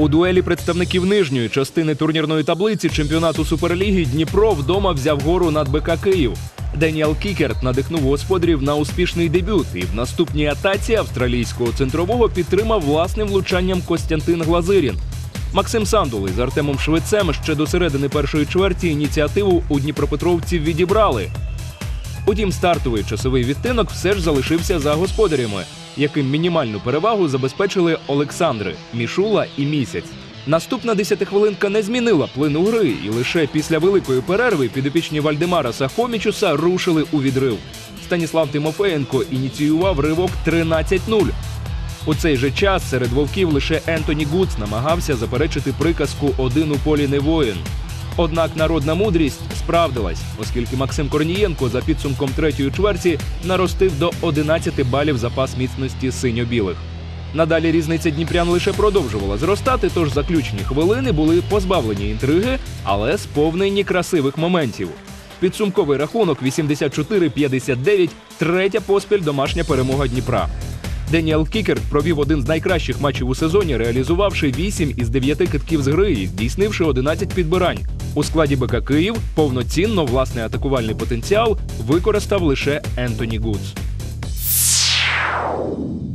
У дуелі представників нижньої частини турнірної таблиці чемпіонату Суперліги Дніпро вдома взяв гору над БК Київ. Деніел Кікерт надихнув господарів на успішний дебют і в наступній атаці австралійського центрового підтримав власним влучанням Костянтин Глазирін. Максим Сандул із Артемом Швецем ще до середини першої чверті ініціативу у дніпропетровців відібрали. Утім, стартовий часовий відтинок все ж залишився за господарями, яким мінімальну перевагу забезпечили Олександри, Мішула і Місяць. Наступна 10-хвилинка не змінила плину гри, і лише після великої перерви підопічні Вальдемараса Хомічуса рушили у відрив. Станіслав Тимофеєнко ініціював ривок 13-0. У цей же час серед вовків лише Ентоні Гудс намагався заперечити приказку «один у полі не воїн». Однак народна мудрість справдилась, оскільки Максим Корнієнко за підсумком третьої чверті наростив до 11 балів запас міцності синьо-білих. Надалі різниця дніпрян лише продовжувала зростати, тож заключні хвилини були позбавлені інтриги, але сповнені красивих моментів. Підсумковий рахунок 84-59 – третя поспіль домашня перемога Дніпра. Деніел Кікерт провів один з найкращих матчів у сезоні, реалізувавши 8 із 9 китків з гри і здійснивши 11 підбирань. У складі БК Київ повноцінно власний атакувальний потенціал використав лише Ентоні Гудс.